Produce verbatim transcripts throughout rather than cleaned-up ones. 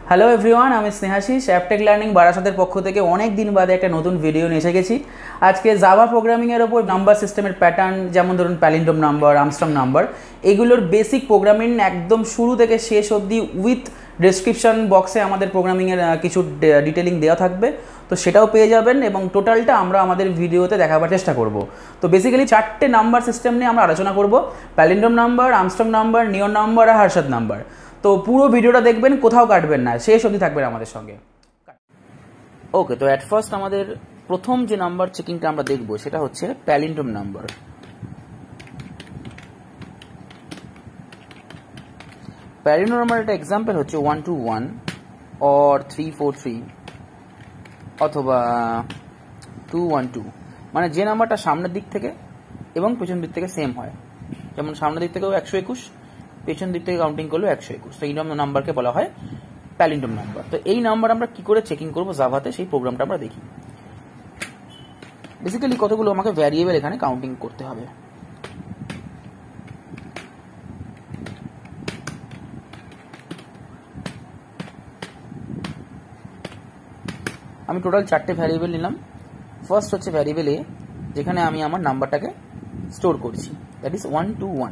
Hello everyone, আমি Snehashis Aptech learning বারাসাতের পক্ষ থেকে অনেক দিন বাদে একটা নতুন ভিডিও নিয়ে এসে গেছি। আজকে জাভা প্রোগ্রামিংয়ের ওপর নাম্বার সিস্টেমের প্যাটার্ন, যেমন ধরুন প্যালিন্ড্রোম নাম্বার, আমস্টারডাম নাম্বার, এগুলোর বেসিক প্রোগ্রামিং একদম শুরু থেকে শেষ অবধি উইথ ডেসক্রিপশন বক্সে আমাদের প্রোগ্রামিংয়ের কিছু ডিটেলিং দেওয়া থাকবে, তো সেটাও পেয়ে যাবেন এবং টোটালটা আমরা আমাদের ভিডিওতে দেখাবার চেষ্টা করব। তো বেসিক্যালি চারটে নাম্বার সিস্টেম নিয়ে আমরা আলোচনা করব: palindrome number, Amsterdam number, neon number আর হার্শাদ নাম্বার। তো পুরো ভিডিওটা দেখবেন, কোথাও কাটবেন না, শেষ অবধি থাকবেন আমাদের সঙ্গে। ওকে, তো অ্যাট ফার্স্ট আমাদের প্রথম যে নাম্বার চেকিংটা আমরা দেখব সেটা হচ্ছে প্যালিন্ড্রোম নাম্বার। প্যালিন্ড্রোম নাম্বার একটা এক্সাম্পল হচ্ছে one two one or three four three অথবা টু ওয়ান টু, মানে যে নাম্বারটা সামনের দিক থেকে এবং পেছন দিক থেকে সেম হয়। যেমন সামনের দিক থেকেও একশো একুশ, পেছন দিক থেকে কাউন্টিং করলেও একশো একুশ, তো এই নাম্বারকে বলা হয় প্যালিন্ড্রোম নাম্বার। তো এই নাম্বার আমরা কি করে চেকিং করবো জাভাতে, সেই প্রোগ্রামটা আমরা দেখি। বেসিক্যালি কতগুলো আমাকে ভ্যারিয়েবল এখানে কাউন্টিং করতে হবে। আমি টোটাল চারটে ভ্যারিয়েবল নিলাম। ফার্স্ট হচ্ছে ভ্যারিয়েবল এ, যেখানে আমি আমার নাম্বারটাকে স্টোর করছি, that is one two one.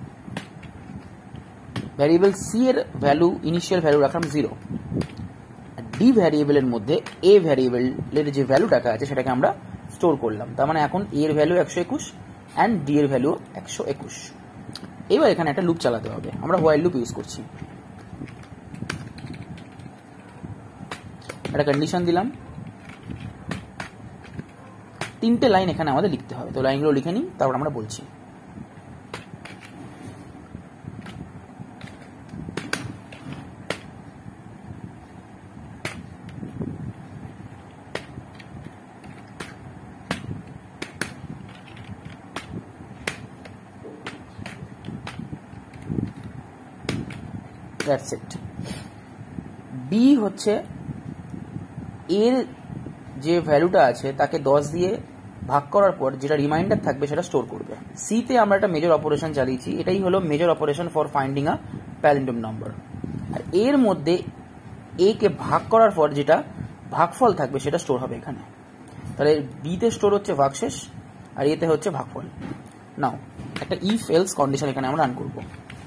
Variable C এর ভ্যালু, ইনিশিয়াল ভ্যালু রাখলাম জিরো। ডি ভ্যারিয়েবলের মধ্যে এ ভ্যারিয়েবলের যে ভ্যালুটাকে আছে সেটাকে আমরা স্টোর করলাম। তার মানে এখন এ এর ভ্যালু একশো একুশ অ্যান্ড ডি এর ভ্যালু একশো একুশ। এবার এখানে একটা লুপ চালাতে হবে, আমরা হোয়াইল লুপ ইউজ করছি। একটা কন্ডিশন দিলাম, তিনটে লাইন এখানে আমাদের লিখতে হবে। তো লাইনগুলো লিখে নিই, তারপর আমরা বলছি। That's it. বি হচ্ছে এর যে ভ্যালুটা আছে তাকে দশ দিয়ে ভাগ করার পর যেটা রিমাইন্ডার থাকবে সেটা স্টোর করবে। সিতে আমরা একটা মেজর অপারেশন চালিয়েছি, এটাই হলো major operation for finding a palindrome number. আর এর মধ্যে এ কে ভাগ করার পর যেটা ভাগফল থাকবে সেটা স্টোর হবে এখানে। তাহলে বিতে স্টোর হচ্ছে ভাগশেষ আর এতে হচ্ছে ভাগফল। নাও একটা ইফ এলস কন্ডিশন এখানে আমরা রান করবো।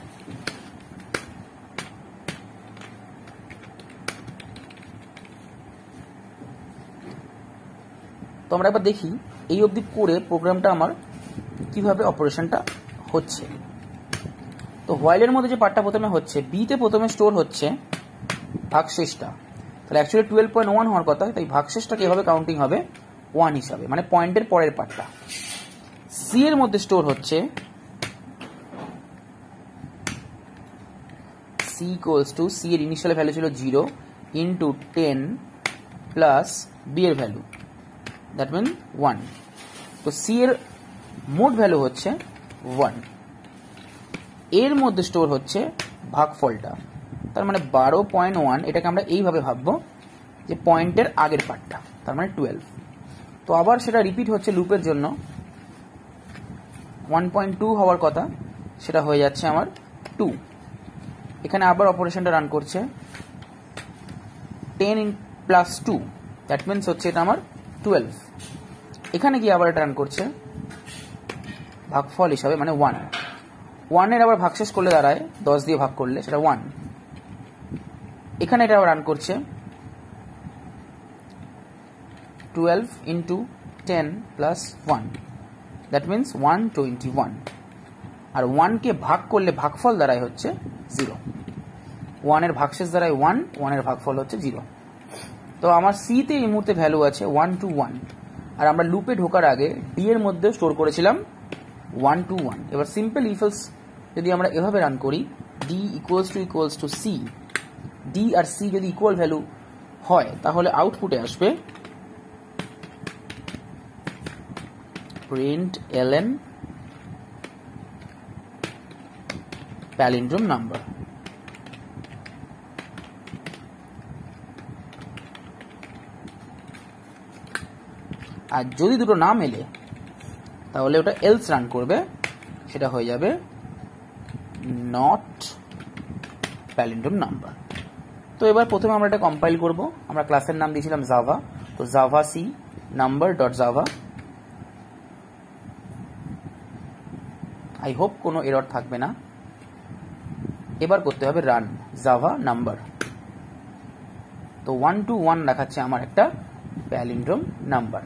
তো আমরা একবার দেখি এই অবধি করে প্রোগ্রামটা আমার কিভাবে অপারেশনটা হচ্ছে। তো হোয়াইলের মধ্যে যে পার্টটা প্রথমে হচ্ছে, বিতে প্রথমে স্টোর হচ্ছে ভাগশেষটা। তাহলে অ্যাকচুয়ালি টুয়েলভ পয়েন্ট ওয়ান হওয়ার কথা, তাই ভাগশেষটাকে এভাবে কাউন্টিং হবে ওয়ান হিসাবে, মানে পয়েন্টের পরের পার্টটা। সি এর মধ্যে স্টোর হচ্ছে সি ইকুয়ালস টু, সি এর ইনিশিয়াল ভ্যালু ছিল zero into ten plus B এর ভ্যালু, দ্যাট মিন ওয়ান। তো সি এর মোট ভ্যালু হচ্ছে ওয়ান। এর মধ্যে স্টোর হচ্ছে ভাগফলটা, তার মানে বারো পয়েন্ট ওয়ান। এটাকে আমরা এইভাবে ভাববো যে পয়েন্টের আগের পার্টটা, তার মানে টুয়েলভ। তো আবার সেটা রিপিট হচ্ছে লুপের জন্য। ওয়ান পয়েন্ট টু হওয়ার কথা, সেটা হয়ে যাচ্ছে আমার টু। এখানে আবার অপারেশনটা রান করছে, ten in plus two, that means হচ্ছে এটা আমার টুয়েলভ। এখানে গিয়ে আবার এটা রান করছে ভাগফল হিসাবে, মানে ওয়ান। ওয়ানের আবার ভাগশেষ করলে দাঁড়ায় দশ দিয়ে ভাগ করলে সেটা ওয়ান। এখানে এটা আবার রান করছে twelve into ten plus one, that means one twenty one. আর ওয়ানকে ভাগ করলে ভাগফল দাঁড়ায় হচ্ছে জিরো। ওয়ানের ভাগশেষ দাঁড়ায় ওয়ান, ওয়ানের ভাগফল হচ্ছে জিরো। তো আমার সিতে এই মুহূর্তে ভ্যালু আছে ওয়ান টু ওয়ান, আর আমরা লুপে ঢোকার আগে ডি এর মধ্যে স্টোর করেছিলাম ওয়ান টু ওয়ান। এবার সিম্পল ইফ এলস যদি আমরা এভাবে রান করি, D equals to equals to C, D আর সি যদি ইকুয়াল ভ্যালু হয় তাহলে আউটপুটে আসবে প্রিন্ট এলএন প্যালিন্ড্রোম নাম্বার। আর যদি দুটো না মেলে তাহলে ওটা এলস রান করবে, সেটা হয়ে যাবে নট প্যালিন্ড্রোম নাম্বার। তো এবার প্রথমে আমরা এটা কম্পাইল করব। আমরা ক্লাসের নাম দিয়েছিলাম জাভা, তো Java C number dot Java. I hope কোনো এরর থাকবে না। এবার করতে হবে রান জাভা নাম্বার। তো ওয়ান টু ওয়ান দেখাচ্ছে আমার একটা প্যালিন্ড্রোম নাম্বার।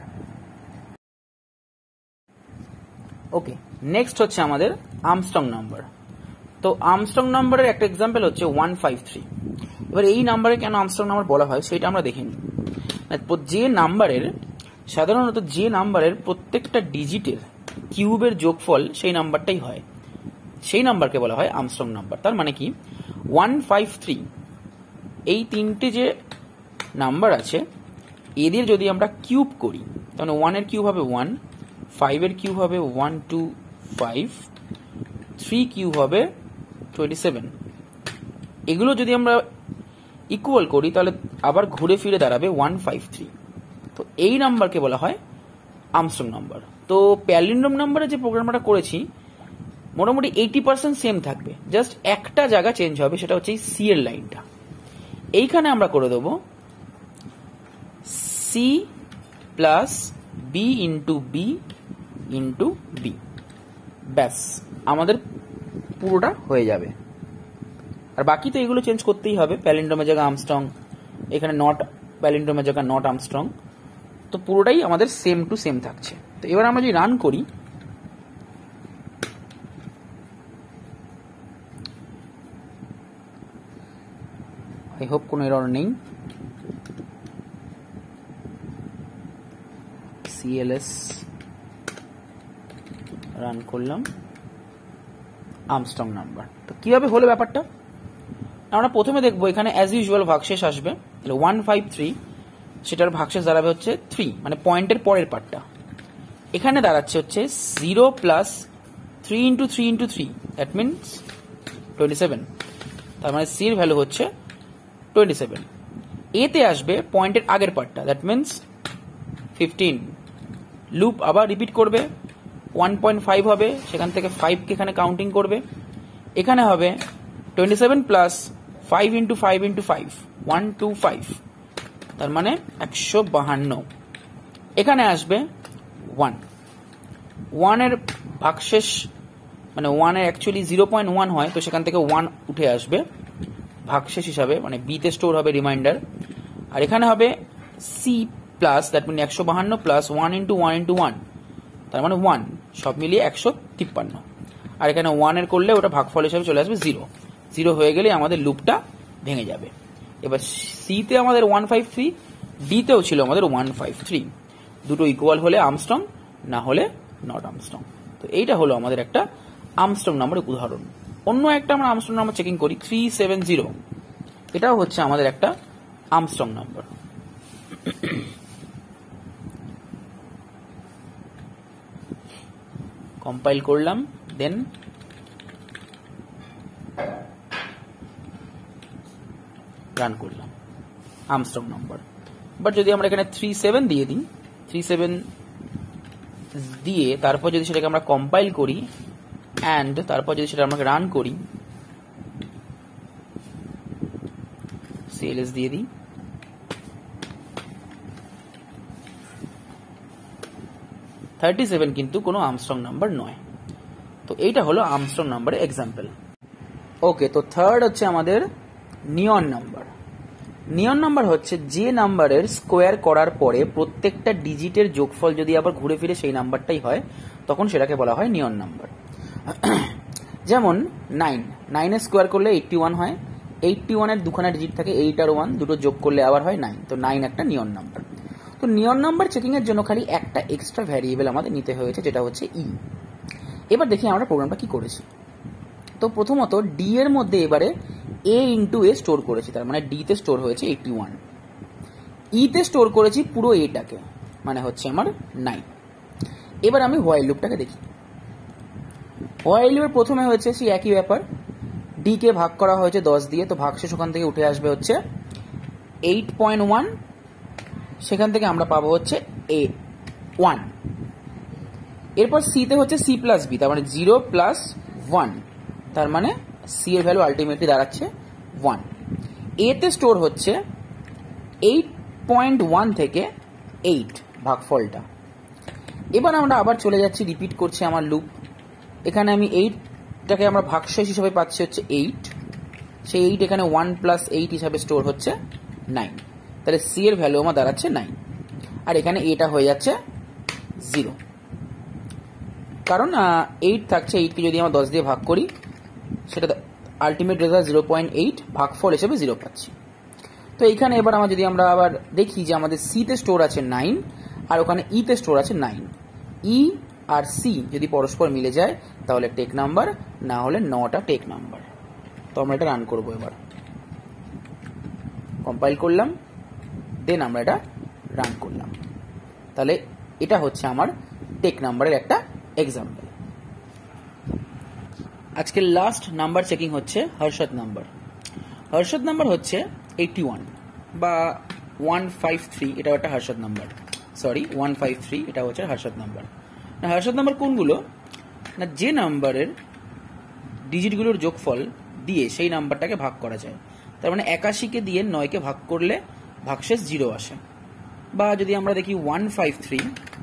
ওকে, নেক্সট হচ্ছে আমাদের আর্মস্ট্রং নাম্বার। তো আর্মস্ট্রং নাম্বারের একটা এক্সাম্পল হচ্ছে ওয়ান ফাইভ থ্রি। এবার এই নাম্বারে কেন আর্মস্ট্রং নাম্বার বলা হয় সেটা আমরা দেখে নিই। যে নাম্বারের সাধারণত যে নাম্বারের প্রত্যেকটা ডিজিটের কিউবের যোগফল সেই নাম্বারটাই হয়, সেই নাম্বারকে বলা হয় আর্মস্ট্রং নাম্বার। তার মানে কি ওয়ান ফাইভ থ্রি এই তিনটে যে নাম্বার আছে এদের যদি আমরা কিউব করি তাহলে ওয়ানের কিউব হবে ওয়ান, ফাইভের কিউব হবে one two five, three cube হবে টোয়েন্টি সেভেন। এগুলো যদি আমরা ইকুয়াল করি তাহলে আবার ঘুরে ফিরে দাঁড়াবে ওয়ান ফাইভ থ্রি। তো এই নাম্বারকে বলা হয় আর্মস্ট্রং নাম্বার। তো প্যালিন্ড্রোম নাম্বারে যে প্রোগ্রামটা করেছি মোটামুটি এইটি পার্সেন্ট সেম থাকবে, জাস্ট একটা জায়গা চেঞ্জ হবে, সেটা হচ্ছে এই সি এর লাইনটা। এইখানে আমরা করে দেবো C plus B into B into B, ব্যাস আমাদের পুরোটা হয়ে যাবে। আর বাকি তো এগুলো চেঞ্জ করতেই হবে, প্যালিন্ড্রোমের জায়গা আর্মস্ট্রং, এখানে নট প্যালিন্ড্রোমের জায়গা নট আর্মস্ট্রং, তো পুরোটাই আমাদের সেম টু সেম থাকছে। তো এবার আমরা যদি রান করি আই হোপ কোনো এরর নেই। সিএলএস রান করলাম, আর্মস্ট্রং নাম্বার। তো কিভাবে হলো ব্যাপারটা আমরা প্রথমে দেখবো। এখানে অ্যাজ ইউজুয়াল ভাগশেষ আসবে, তাহলে ওয়ান ফাইভ থ্রি সেটার ভাগশেষ দাঁড়াবে হচ্ছে থ্রি, মানে পয়েন্টের পরের পার্টটা। এখানে দাঁড়াচ্ছে হচ্ছে zero plus three into three into three, that means twenty seven. তার মানে সি এর ভ্যালু হচ্ছে টোয়েন্টি সেভেন। এতে আসবে পয়েন্টের আগের পার্টটা, দ্যাট মিনস ফিফটিন। লুপ আবার রিপিট করবে, ওয়ান পয়েন্ট ফাইভ হবে, সেখান থেকে ফাইভকে এখানে কাউন্টিং করবে। এখানে হবে twenty seven plus five into five into five, one two five, তার মানে একশো বাহান্ন। এখানে আসবে ওয়ান, ওয়ানের ভাগশেষ মানে ওয়ানের অ্যাকচুয়ালি জিরো পয়েন্ট ওয়ান হয়, তো সেখান থেকে ওয়ান উঠে আসবে ভাগশেষ হিসাবে, মানে বিতে স্টোর হবে রিমাইন্ডার। আর এখানে হবে সি প্লাস দ্যাট মিন একশো বাহান্ন plus one into one into one, তার মানে ওয়ান, সব মিলিয়ে একশো তিপ্পান্ন। আর এখানে ওয়ানের করলে ওটা ভাগফল হিসাবে চলে আসবে জিরো। জিরো হয়ে গেলে আমাদের লুপটা ভেঙে যাবে। এবার সিতে আমাদের ওয়ান ফাইভ থ্রি, ডিতেও ছিল আমাদের ওয়ান ফাইভ থ্রি, দুটো ইকুয়াল হলে আর্মস্ট্রং, না হলে নট আর্মস্ট্রং। তো এইটা হলো আমাদের একটা আর্মস্ট্রং নাম্বারের উদাহরণ। অন্য একটা আমরা আর্মস্ট্রং নাম্বার চেকিং করি, থ্রি সেভেন জিরো, এটাও হচ্ছে আমাদের একটা আর্মস্ট্রং নাম্বার। কম্পাইল করলাম, দেন রান করলাম, আর্মস্ট্রং নাম্বার। বাট যদি আমরা এখানে থ্রি সেভেন দিয়ে দিই, থ্রি সেভেন দিয়ে তারপর যদি সেটাকে আমরা কম্পাইল করি অ্যান্ড তারপর যদি সেটা আমাকে রান করি, সিএলএস দিয়ে দিই, থার্টি সেভেন কিন্তু কোনো আর্মস্ট্রং নাম্বার নয়। তো এইটা হলো আর্মস্ট্রং নাম্বারের এক্সাম্পল। ওকে, তো থার্ড হচ্ছে আমাদের নিয়ন নাম্বার। নিয়ন নাম্বার হচ্ছে যে নাম্বারের স্কোয়ার করার পরে প্রত্যেকটা ডিজিটের যোগফল যদি আবার ঘুরে ফিরে সেই নাম্বারটাই হয়, তখন সেটাকে বলা হয় নিয়ন নাম্বার। যেমন নাইন, নাইনের স্কোয়ার করলে এইটটি ওয়ান হয়, এইটটি ওয়ানের দুখানা ডিজিট থাকে, এইট আর ওয়ান, দুটো যোগ করলে আবার হয় নাইন, তো নাইন একটা নিয়ন নাম্বার। তো নিয়ন নাম্বার চেকিং এর জন্য খালি একটা এক্সট্রা ভ্যারিয়েবল আমাদের নিতে হয়েছে, যেটা হচ্ছে ই। এবার দেখি আমরা প্রোগ্রামটা কি করেছি। তো প্রথমত ডি এর মধ্যে এবারে এ ইন্টু এ স্টোর করেছি, তার মানে ডি তে স্টোর হয়েছে এইটটি ওয়ান, ই তে স্টোর করেছি পুরো এটাকে, মানে হচ্ছে আমার নাইন। এবার আমি হোয়াইল লুপটাকে দেখি। হোয়াইল লুপের প্রথমে হয়েছে সেই একই ব্যাপার, ডি কে ভাগ করা হয়েছে দশ দিয়ে, তো ভাগশেষ ওখান থেকে উঠে আসবে হচ্ছে এইট পয়েন্ট ওয়ান, সেখান থেকে আমরা পাবো হচ্ছে এ ওয়ান। এরপর সিতে হচ্ছে সি প্লাস বি, তার মানে জিরো প্লাস ওয়ান, তার মানে সি এর ভ্যালু আলটিমেটলি দাঁড়াচ্ছে ওয়ান। এতে স্টোর হচ্ছে এইট পয়েন্ট ওয়ান থেকে এইট ভাগফলটা। এবার আমরা আবার চলে যাচ্ছি, রিপিট করছি আমার লুপ। এখানে আমি এইটটাকে আমরা ভাগশেষ হিসাবে পাচ্ছি হচ্ছে এইট, সেই এইট এখানে ওয়ান প্লাস এইট হিসাবে স্টোর হচ্ছে নাইন, তাহলে সি এর ভ্যালু আমার দাঁড়াচ্ছে নাইন, আর এখানে এটা হয়ে যাচ্ছে জিরো, কারণ এইট থাকছে, এইটকে যদি আমরা দশ দিয়ে ভাগ করি সেটা ultimate result zero point eight, ভাগফল হিসেবে জিরো পাচ্ছি। তো এইখানে এবার আমরা যদি আমরা আবার দেখি যে আমাদের সিতে স্টোর আছে নাইন আর ওখানে ইতে স্টোর আছে নাইন, ই আর সি যদি পরস্পর মিলে যায় তাহলে টেক নাম্বার, না হলে নটা টেক নাম্বার। তো আমরা এটা রান করবো, এবার কম্পাইল করলাম, দেন আমরা এটা রান করলাম, তাহলে এটা হচ্ছে আমার টেক নাম্বারের একটা এক্সাম্পল। আজকের লাস্ট নাম্বার চেকিং হচ্ছে হর্ষদ নাম্বার। হর্ষদ নাম্বার হচ্ছে এইটটি ওয়ান বা ওয়ান ফাইভ থ্রি, এটাও একটা Harshad number, sorry one five three, এটা হচ্ছে হর্ষদ নাম্বার। না হর্ষদ নাম্বার কোনগুলো, না যে নাম্বারের ডিজিটগুলোর যোগফল দিয়ে সেই নাম্বারটাকে ভাগ করা যায়। তার মানে একাশিকে দিয়ে নয়কে ভাগ করলে ভাগশেষ জিরো আসে। বা যদি আমরা দেখি ওয়ান ফাইভ থ্রি,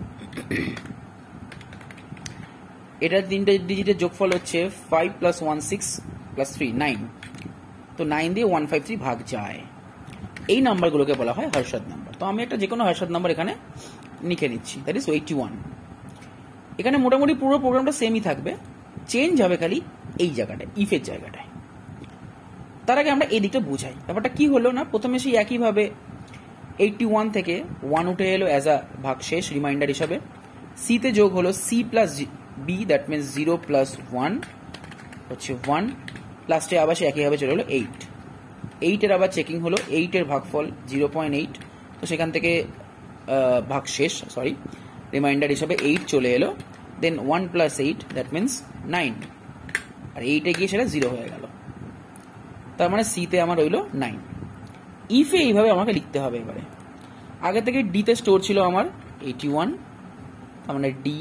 এটার তিনটে ডিজিটের যোগফল হচ্ছে five plus one six plus three nine, তো নাইন দিয়ে ওয়ান ফাইভ থ্রি ভাগ যায়। এই নাম্বারগুলোকে বলা হয় হর্ষদ নাম্বার। তো আমি একটা যে কোনো হর্ষদ নাম্বার এখানে লিখে নিচ্ছি, দ্যাট ইজ এইটটি ওয়ান। এখানে মোটামুটি পুরো প্রোগ্রামটা সেমই থাকবে, চেঞ্জ হবে খালি এই জায়গাটায়, ইফের জায়গাটায়। তার আগে আমরা এই দিকটা বুঝাই ব্যাপারটা কি হলো। না প্রথমে সেই একইভাবে এইটটি ওয়ান থেকে ওয়ান উঠে এলো অ্যাজ আ ভাগশেষ রিমাইন্ডার হিসাবে, সিতে যোগ হলো C plus B, that means zero plus one হচ্ছে ওয়ান, লাস্টে আবার সে একইভাবে চলে হলো এইট। এইটের আবার চেকিং হলো, এইটের ভাগফল জিরো পয়েন্ট এইট, তো সেখান থেকে ভাগশেষ সরি রিমাইন্ডার হিসাবে এইট চলে এলো, then one plus eight that means nine, আর এইটে গিয়ে সেটা জিরো হয়ে গেল, তার মানে সিতে আমার রইল নাইন। ইফে এইভাবে আমাকে লিখতে হবে। এবারে আগে থেকে ডিতে স্টোর ছিল আমার এইটটি ওয়ান, তার মানে ডি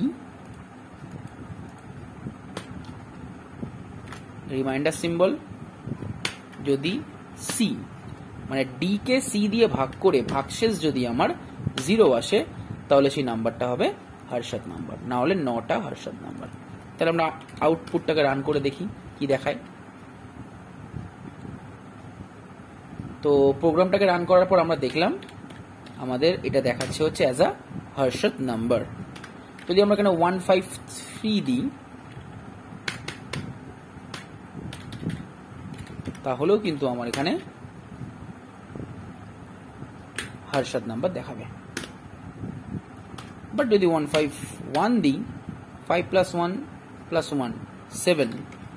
রিমাইন্ডার সিম্বল, যদি সি মানে ডি কে সি দিয়ে ভাগ করে ভাগশেষ যদি আমার জিরো আসে তাহলে সেই নাম্বারটা হবে হর্ষদ নাম্বার, না হলে নটা হর্ষদ নাম্বার। তাহলে আমরা আউটপুটটাকে রান করে দেখি কি দেখায়। তো প্রোগ্রামটাকে রান করার পর আমরা দেখলাম আমাদের এটা দেখাচ্ছে হচ্ছে অ্যাজ আ হর্ষদ নাম্বার। যদি আমরা এখানে ওয়ান ফাইভ থ্রি দিই তাহলেও কিন্তু আমার এখানে হর্ষদ নাম্বার দেখাবে। বাট যদি ওয়ান ফাইভ ওয়ান দিই, five plus one plus one seven,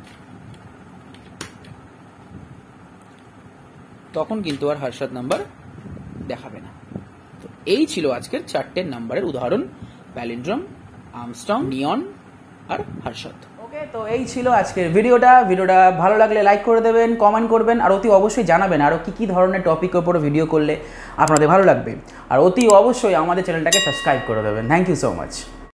তখন কিন্তু আর হর্ষদ নাম্বার দেখাবে না। তো এই ছিল আজকের চারটে নাম্বারের উদাহরণ, প্যালিন্ড্রোম, আর্মস্ট্রং, নিয়ন আর হর্ষদ। ওকে, তো এই ছিল আজকের ভিডিওটা। ভিডিওটা ভালো লাগলে লাইক করে দেবেন, কমেন্ট করবেন, আর অতি অবশ্যই জানাবেন আরও কী কী ধরনের টপিকের উপরে ভিডিও করলে আপনাদের ভালো লাগবে। আর অতি অবশ্যই আমাদের চ্যানেলটাকে সাবস্ক্রাইব করে দেবেন। Thank you so much.